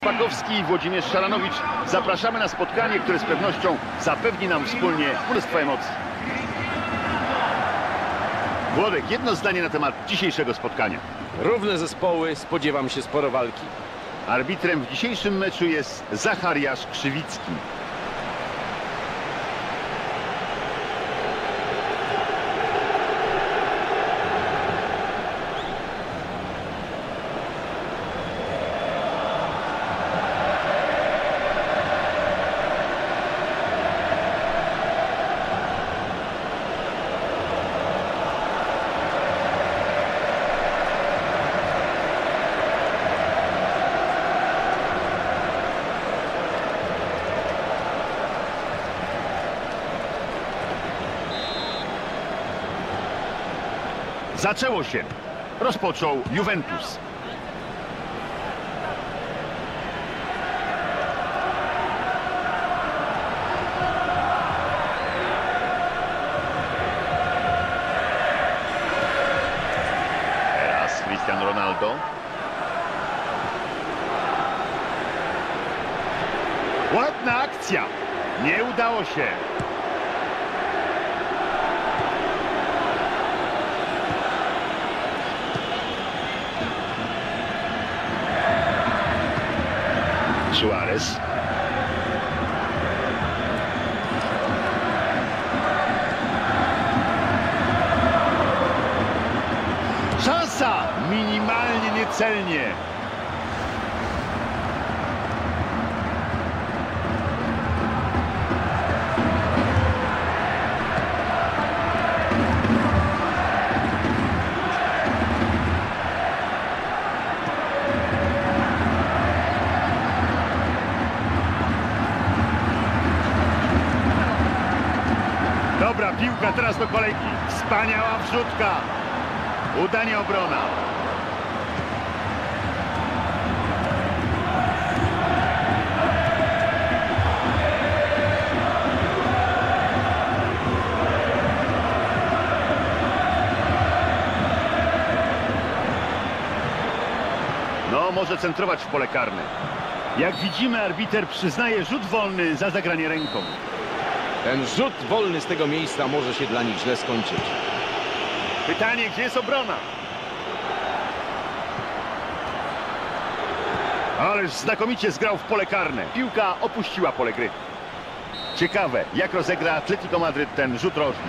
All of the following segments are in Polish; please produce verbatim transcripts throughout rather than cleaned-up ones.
Pakowski i Włodzimierz Szaranowicz. Zapraszamy na spotkanie, które z pewnością zapewni nam wspólnie mnóstwo emocji. Włodek, jedno zdanie na temat dzisiejszego spotkania. Równe zespoły, spodziewam się sporo walki. Arbitrem w dzisiejszym meczu jest Zachariasz Krzywicki. Zaczęło się. Rozpoczął Juventus. Teraz Cristiano Ronaldo. Ładna akcja. Nie udało się. Suarez. Szansa! Minimalnie niecelnie. Dobra piłka, teraz do kolejki. Wspaniała wrzutka. Udanie obrona. No, może centrować w pole karne. Jak widzimy, arbiter przyznaje rzut wolny za zagranie ręką. Ten rzut wolny z tego miejsca może się dla nich źle skończyć. Pytanie, gdzie jest obrona? Ależ znakomicie zgrał w pole karne. Piłka opuściła pole gry. Ciekawe, jak rozegra Atletico Madryt ten rzut rożny.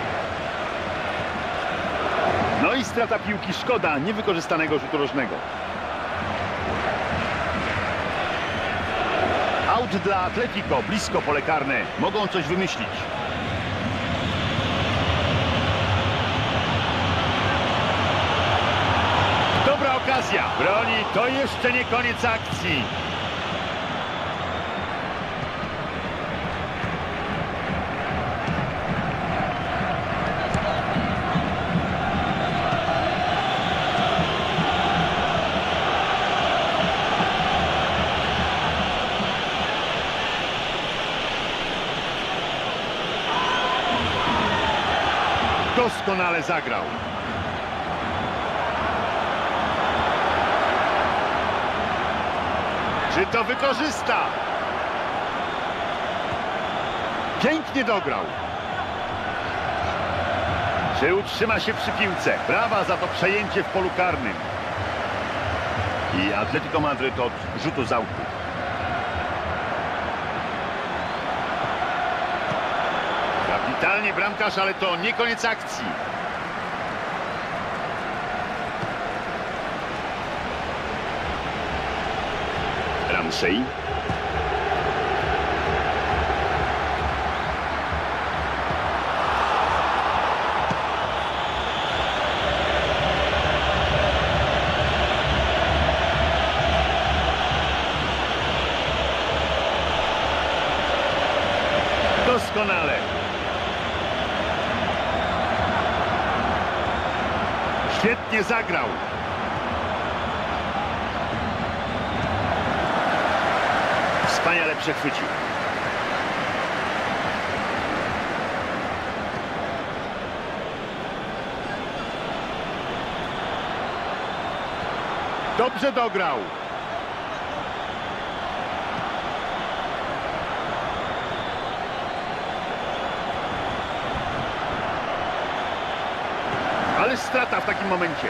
No i strata piłki, szkoda niewykorzystanego rzutu rożnego. Aut dla Atletico, blisko pole karne. Mogą coś wymyślić. Dobra okazja. Broni, to jeszcze nie koniec akcji. Doskonale zagrał. Czy to wykorzysta? Pięknie dograł. Czy utrzyma się przy piłce? Brawa za to przejęcie w polu karnym. I Atletico Madryt od rzutu z autu. Kapitalnie bramkarz, ale to nie koniec akcji. Ramsey. Doskonale. Świetnie zagrał. Wspaniale przechwycił. Dobrze dograł. strata w takim momencie.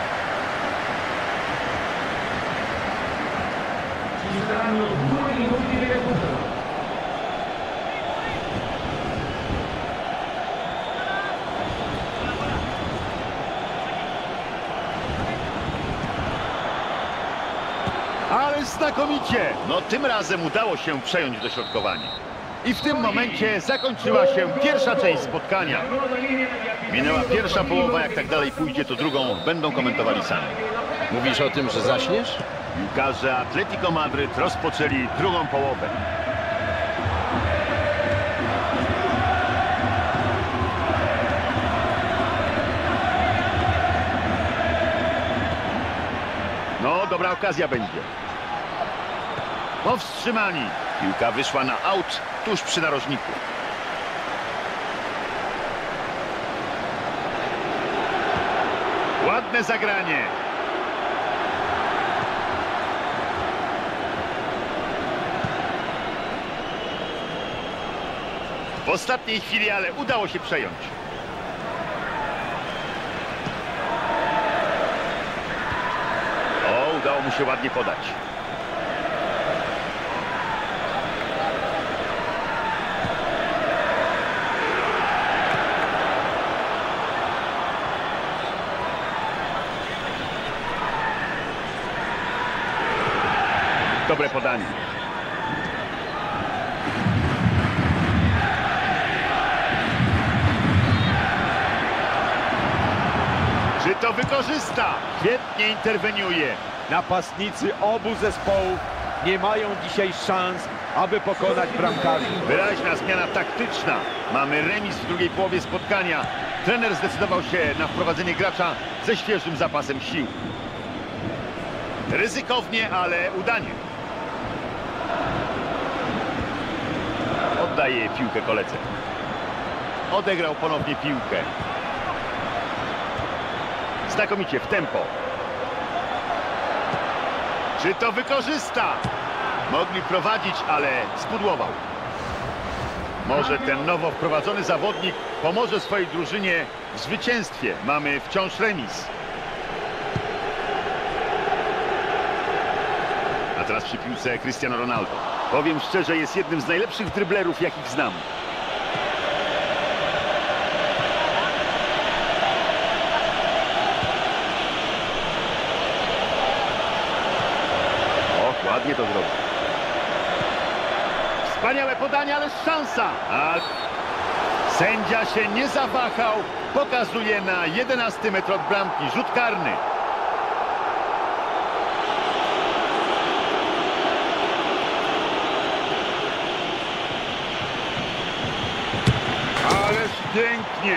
Ale znakomicie! No tym razem udało się przejąć dośrodkowanie. I w tym momencie zakończyła się pierwsza część spotkania. Minęła pierwsza połowa, jak tak dalej pójdzie, to drugą będą komentowali sami. Mówisz o tym, że zaśniesz? Piłkarze Atletico Madryt rozpoczęli drugą połowę. No, dobra okazja będzie. Powstrzymani. Piłka wyszła na aut tuż przy narożniku. Ładne zagranie. W ostatniej chwili, ale udało się przejąć. O, udało mu się ładnie podać. Dobre podanie. Czy to wykorzysta? Świetnie interweniuje. Napastnicy obu zespołów nie mają dzisiaj szans, aby pokonać bramkarzy. Wyraźna zmiana taktyczna. Mamy remis w drugiej połowie spotkania. Trener zdecydował się na wprowadzenie gracza ze świeżym zapasem sił. Ryzykownie, ale udanie. Oddaje piłkę koledze. Odegrał ponownie piłkę. Znakomicie w tempo. Czy to wykorzysta? Mogli prowadzić, ale spudłował. Może ten nowo wprowadzony zawodnik pomoże swojej drużynie w zwycięstwie. Mamy wciąż remis. A teraz przy piłce Cristiano Ronaldo. Powiem szczerze, jest jednym z najlepszych dryblerów, jakich znam. Och, ładnie to zrobił. Wspaniałe podanie, ale szansa. A sędzia się nie zawahał. Pokazuje na jedenasty metr od bramki. Rzut karny. Ależ pięknie.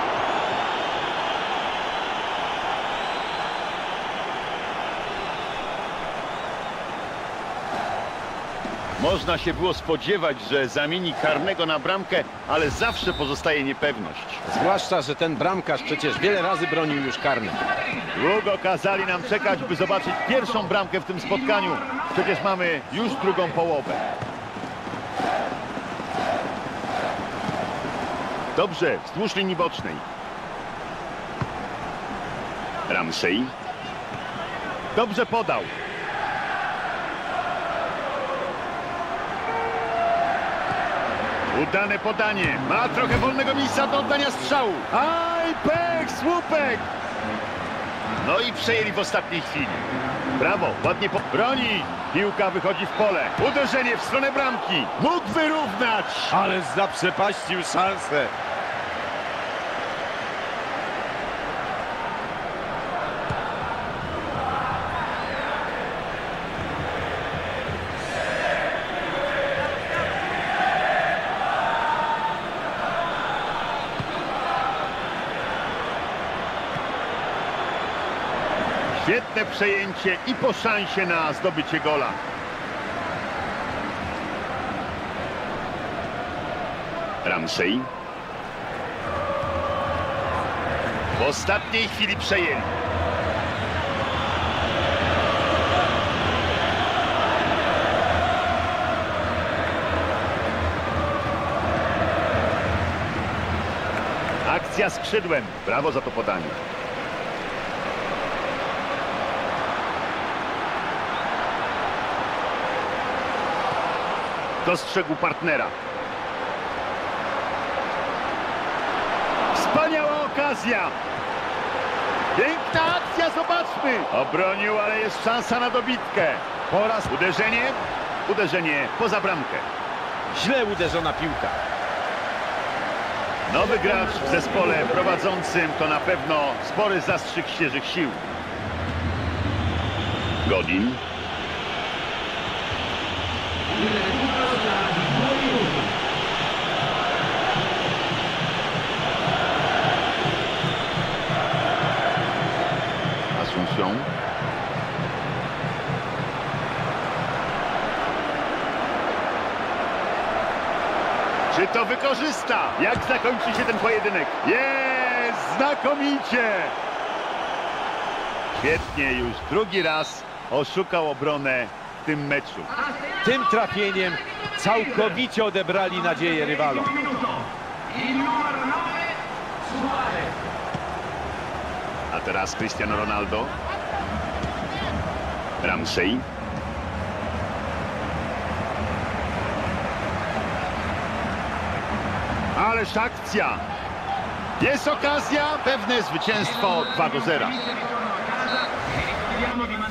Można się było spodziewać, że zamieni karnego na bramkę, ale zawsze pozostaje niepewność. Zwłaszcza, że ten bramkarz przecież wiele razy bronił już karnych. Długo kazali nam czekać, by zobaczyć pierwszą bramkę w tym spotkaniu. Przecież mamy już drugą połowę. Dobrze, wzdłuż linii bocznej. Ramsey. Dobrze podał. Udane podanie. Ma trochę wolnego miejsca do oddania strzału. Aj, pech, słupek. No i przejęli w ostatniej chwili. Brawo, ładnie po... broni. Piłka wychodzi w pole. Uderzenie w stronę bramki. Mógł wyrównać. Ale zaprzepaścił szansę. Świetne przejęcie i po szansie na zdobycie gola. Ramsey. W ostatniej chwili przejęli. Akcja skrzydłem. Brawo za to podanie. Dostrzegł partnera. Wspaniała okazja. Piękna akcja, zobaczmy. Obronił, ale jest szansa na dobitkę. Po raz Uderzenie, uderzenie poza bramkę. źle uderzona piłka. Nowy gracz w zespole prowadzącym to na pewno spory zastrzyk świeżych sił. Godin. Asuncion. Czy to wykorzysta? Jak zakończy się ten pojedynek? Jest! Znakomicie! Świetnie, już drugi raz oszukał obronę w tym meczu. Tym trafieniem całkowicie odebrali nadzieję rywalom. A teraz Cristiano Ronaldo. Ramsey. Ależ akcja! Jest okazja, pewne zwycięstwo dwa do zera.